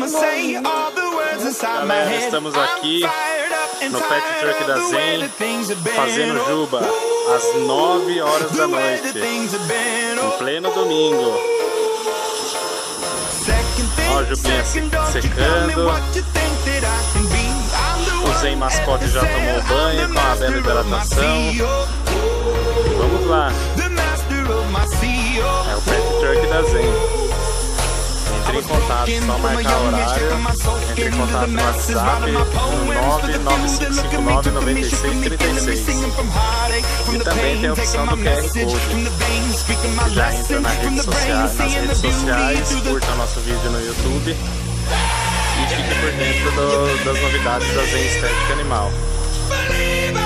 Galera, estamos aqui no Pet Truck da Zen, fazendo juba, às 9 horas da noite, em pleno domingo. Ó, a jubinha secando. O Zen mascote já tomou banho com uma bela hidratação. Vamos lá. É o Pet Truck da Zen. Entre em contato, só marcar horário. Entre em contato no WhatsApp 995599636. E também tem a opção do QR Code. Já entra nas redes sociais, curta o nosso vídeo no YouTube e fique por dentro das novidades da Zen Estética Animal.